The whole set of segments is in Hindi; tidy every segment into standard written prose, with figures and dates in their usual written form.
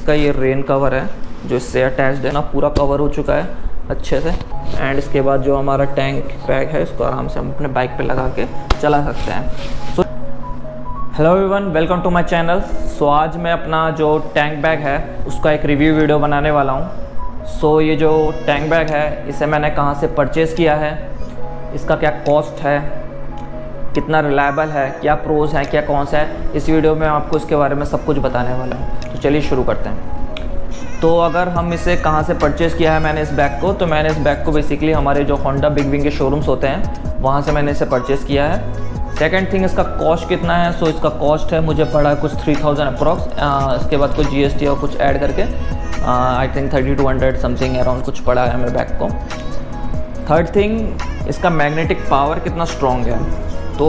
इसका ये रेन कवर है जो इससे अटैच्ड है ना, पूरा कवर हो चुका है अच्छे से। एंड इसके बाद जो हमारा टैंक बैग है इसको आराम से हम अपने बाइक पे लगा के चला सकते हैं। So hello everyone, welcome to my channel. So आज मैं अपना जो टैंक बैग है उसका एक रिव्यू वीडियो बनाने वाला हूँ। सो ये जो टैंक बैग है इसे मैंने कहाँ से परचेज़ किया है, इसका क्या कॉस्ट है, कितना रिलायबल है, क्या प्रोज हैं, क्या कौन सा है, इस वीडियो में आपको इसके बारे में सब कुछ बताने वाला हूँ। तो चलिए शुरू करते हैं। तो अगर हम इसे कहाँ से परचेज़ किया है मैंने इस बैग को, तो मैंने इस बैग को बेसिकली हमारे जो होंडा बिग विंग के शोरूम्स होते हैं वहाँ से मैंने इसे परचेज़ किया है। सेकंड थिंग, इसका कॉस्ट कितना है। सो इसका कॉस्ट है, मुझे पड़ा है कुछ 3000 अप्रॉक्स। इसके बाद कुछ GST और कुछ ऐड करके आई थिंक 3200 समथिंग अराउंड कुछ पड़ा है मेरे बैग को। थर्ड थिंग, इसका मैग्नेटिक पावर कितना स्ट्रॉन्ग है। तो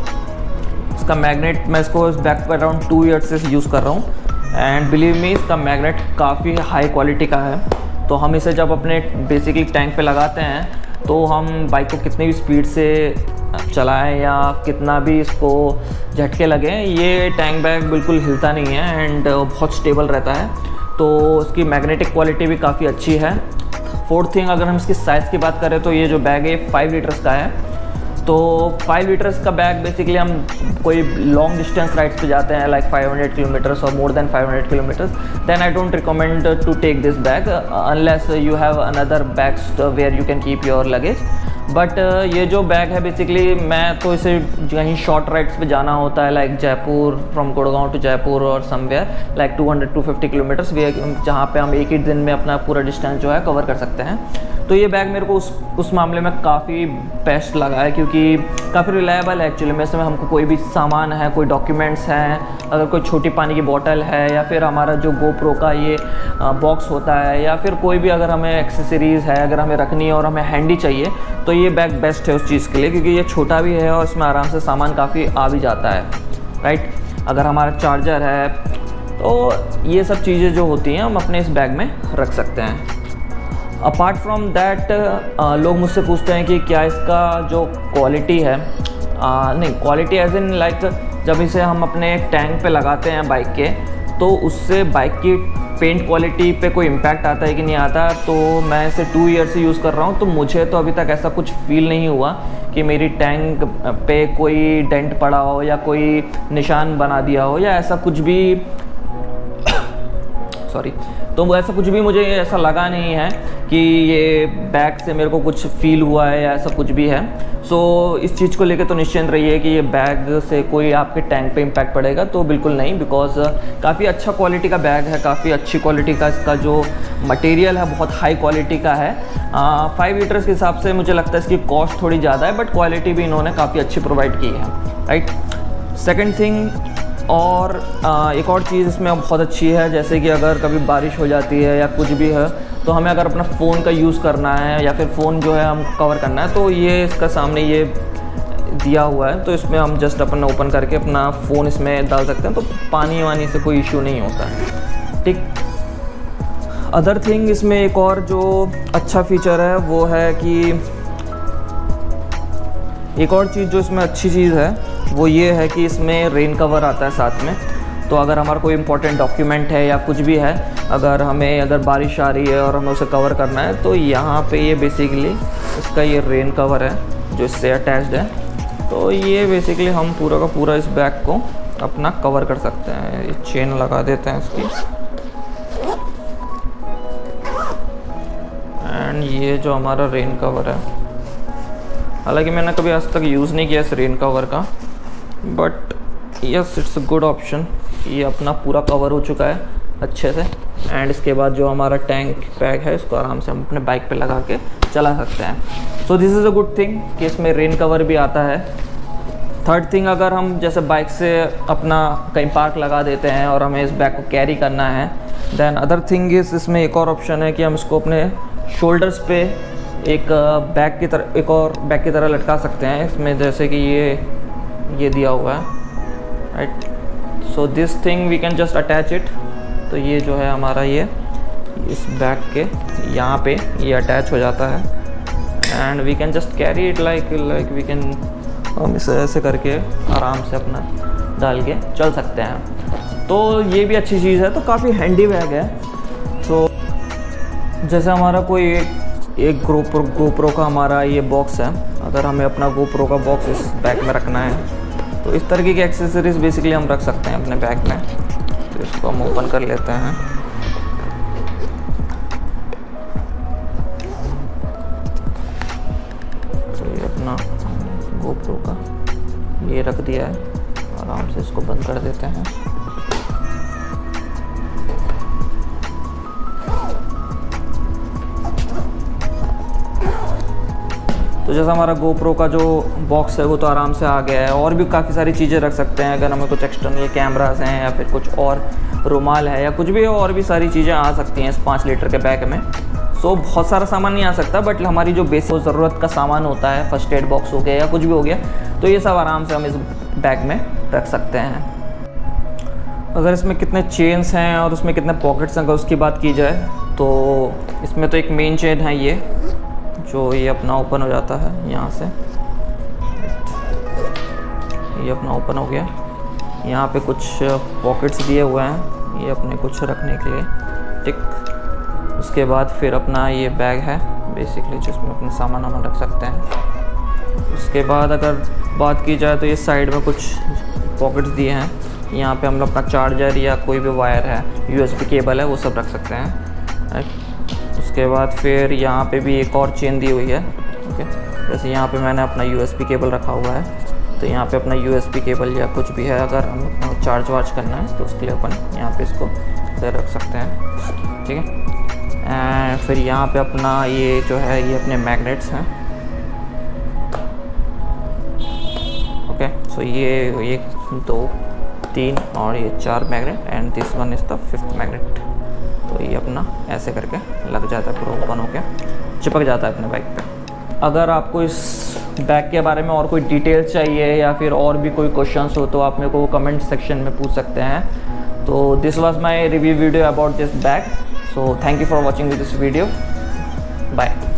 इसका मैग्नेट, मैं इसको इस बैग पर अराउंड 2 ईयर्स से यूज़ कर रहा हूँ एंड बिलीव मी इसका मैग्नेट काफ़ी हाई क्वालिटी का है। तो हम इसे जब अपने बेसिकली टैंक पे लगाते हैं तो हम बाइक को कितनी भी स्पीड से चलाएं या कितना भी इसको झटके लगें, ये टैंक बैग बिल्कुल हिलता नहीं है एंड बहुत स्टेबल रहता है। तो इसकी मैग्नेटिक क्वालिटी भी काफ़ी अच्छी है। फोर्थ थिंग, अगर हम इसकी साइज़ की बात करें तो ये जो बैग है 5 लीटर्स का है। तो 5 लीटर्स का बैग बेसिकली हम कोई लॉन्ग डिस्टेंस राइड्स पे जाते हैं लाइक 500 किलोमीटर्स और more than 500 kilometres, then I don't recommend to take this bag unless you have another bags where you can keep your luggage. But ये जो बैग है बेसिकली मैं तो इसे कहीं शॉर्ट राइड्स पे जाना होता है like Jaipur, from Gurgaon to Jaipur और समवेयर लाइक 200-250 किलोमीटर्स, जहाँ पे हम एक ही दिन में अपना पूरा डिस्टेंस जो है कवर कर सकते हैं। तो ये बैग मेरे को उस मामले में काफ़ी बेस्ट लगा है क्योंकि काफ़ी रिलायबल है एक्चुअली में। इसमें हमको कोई भी सामान है, कोई डॉक्यूमेंट्स हैं, अगर कोई छोटी पानी की बोतल है या फिर हमारा जो GoPro का ये बॉक्स होता है या फिर कोई भी अगर हमें एक्सेसरीज़ है अगर हमें रखनी है और हमें हैंडी चाहिए तो ये बैग बेस्ट है उस चीज़ के लिए, क्योंकि ये छोटा भी है और इसमें आराम से सामान काफ़ी आ भी जाता है, राइट। अगर हमारा चार्जर है तो ये सब चीज़ें जो होती हैं हम अपने इस बैग में रख सकते हैं। अपार्ट फ्रॉम दैट लोग मुझसे पूछते हैं कि क्या इसका जो क्वालिटी है, नहीं क्वालिटी एज इन लाइक जब इसे हम अपने टैंक पे लगाते हैं बाइक के तो उससे बाइक की पेंट क्वालिटी पे कोई इम्पैक्ट आता है कि नहीं आता। तो मैं इसे 2 ईयर से यूज़ कर रहा हूँ तो मुझे तो अभी तक ऐसा कुछ फील नहीं हुआ कि मेरी टैंक पे कोई डेंट पड़ा हो या कोई निशान बना दिया हो या ऐसा कुछ भी सॉरी, तो ऐसा कुछ भी मुझे ऐसा लगा नहीं है कि ये बैग से मेरे को कुछ फील हुआ है या ऐसा कुछ भी है। सो इस चीज़ को लेकर तो निश्चिंत रहिए कि ये बैग से कोई आपके टैंक पे इम्पैक्ट पड़ेगा तो बिल्कुल नहीं, बिकॉज काफ़ी अच्छा क्वालिटी का बैग है, काफ़ी अच्छी क्वालिटी का इसका जो मटेरियल है बहुत हाई क्वालिटी का है। 5 लीटर्स के हिसाब से मुझे लगता है इसकी कॉस्ट थोड़ी ज़्यादा है बट क्वालिटी भी इन्होंने काफ़ी अच्छी प्रोवाइड की है, राइट। सेकेंड थिंग, और एक और चीज़ इसमें बहुत अच्छी है, जैसे कि अगर कभी बारिश हो जाती है या कुछ भी है तो हमें अगर अपना फ़ोन का यूज़ करना है या फिर फ़ोन जो है हम कवर करना है तो ये इसका सामने ये दिया हुआ है, तो इसमें हम जस्ट अपना ओपन करके अपना फ़ोन इसमें डाल सकते हैं तो पानी वानी से कोई इशू नहीं होता है, ठीक। अदर थिंग, इसमें एक और जो अच्छा फीचर है वो है कि एक और चीज़ जो इसमें अच्छी चीज़ है वो ये है कि इसमें रेन कवर आता है साथ में। तो अगर हमारा कोई इंपॉर्टेंट डॉक्यूमेंट है या कुछ भी है, अगर बारिश आ रही है और हमें उसे कवर करना है तो यहाँ पे ये बेसिकली इसका ये रेन कवर है जो इससे अटैच्ड है। तो ये बेसिकली हम पूरा का पूरा इस बैग को अपना कवर कर सकते हैं। ये चेन लगा देते हैं इसकी एंड ये जो हमारा रेन कवर है, हालांकि मैंने कभी आज तक यूज़ नहीं किया इस रेन कवर का, but yes it's a good option. ये अपना पूरा कवर हो चुका है अच्छे से एंड इसके बाद जो हमारा टैंक बैग है इसको आराम से हम अपने बाइक पे लगा के चला सकते हैं। So this is a good thing कि इसमें रेन कवर भी आता है। थर्ड थिंग, अगर हम जैसे बाइक से अपना कहीं पार्क लगा देते हैं और हमें इस बैग को कैरी करना है, देन अदर थिंग इज़ इसमें एक और ऑप्शन है कि हम इसको अपने शोल्डर्स पे एक बैग की तरह, एक और बैग की तरह लटका सकते हैं। इसमें जैसे कि ये दिया हुआ है, right. So this thing we can just attach it. तो ये जो है हमारा ये इस बैग के यहाँ पे ये अटैच हो जाता है and we can just carry it like we can, हम इसे ऐसे करके आराम से अपना डाल के चल सकते हैं। तो ये भी अच्छी चीज़ है, तो काफ़ी हैंडी बैग है। तो जैसे हमारा कोई एक गोप्रो का हमारा ये बॉक्स है, अगर हमें अपना गोप्रो का बॉक्स इस बैग में रखना है तो इस तरीके की एक्सेसरीज बेसिकली हम रख सकते हैं अपने बैग में। तो इसको हम ओपन कर लेते हैं। तो ये अपना गोप्रो का ये रख दिया है, आराम से इसको बंद कर देते हैं। तो जैसा हमारा गोप्रो का जो बॉक्स है वो तो आराम से आ गया है। और भी काफ़ी सारी चीज़ें रख सकते हैं, अगर हमें कुछ एक्सटर्नल कैमरास हैं या फिर कुछ और रुमाल है या कुछ भी, और भी सारी चीज़ें आ सकती हैं इस 5 लीटर के बैग में। सो बहुत सारा सामान नहीं आ सकता, बट हमारी जो बेसिक ज़रूरत का सामान होता है, फर्स्ट एड बॉक्स हो गया या कुछ भी हो गया, तो ये सब आराम से हम इस बैग में रख सकते हैं। अगर इसमें कितने चेन्स हैं और उसमें कितने पॉकेट्स हैं अगर उसकी बात की जाए, तो इसमें तो एक मेन चेन है ये, जो ये अपना ओपन हो जाता है यहाँ से, ये अपना ओपन हो गया। यहाँ पे कुछ पॉकेट्स दिए हुए हैं, ये अपने कुछ रखने के लिए, टिक। उसके बाद फिर अपना ये बैग है बेसिकली, जिसमें अपने सामान हम रख सकते हैं। उसके बाद अगर बात की जाए तो ये साइड में कुछ पॉकेट्स दिए हैं, यहाँ पे हम लोग अपना चार्जर या कोई भी वायर है, USB केबल है, वो सब रख सकते हैं। उसके बाद फिर यहाँ पे भी एक और चेन दी हुई है, ओके। जैसे यहाँ पे मैंने अपना USB केबल रखा हुआ है, तो यहाँ पे अपना USB केबल या कुछ भी है, अगर हम अपना चार्ज वार्ज करना है तो उसके लिए अपन यहाँ पे इसको रख सकते हैं, ठीक है। एंड फिर यहाँ पे अपना ये जो है ये अपने मैग्नेट्स हैं, ओके। सो ये 1 2 3 और ये 4 magnet, and this one is the 5th magnet. तो ये अपना ऐसे करके लग जाता है, पूरा ओपन होके चिपक जाता है अपने बैग पे। अगर आपको इस बैग के बारे में और कोई डिटेल्स चाहिए या फिर और भी कोई क्वेश्चंस हो तो आप मेरे को कमेंट सेक्शन में पूछ सकते हैं। तो this was my review video about this bag. So thank you for watching this video, bye.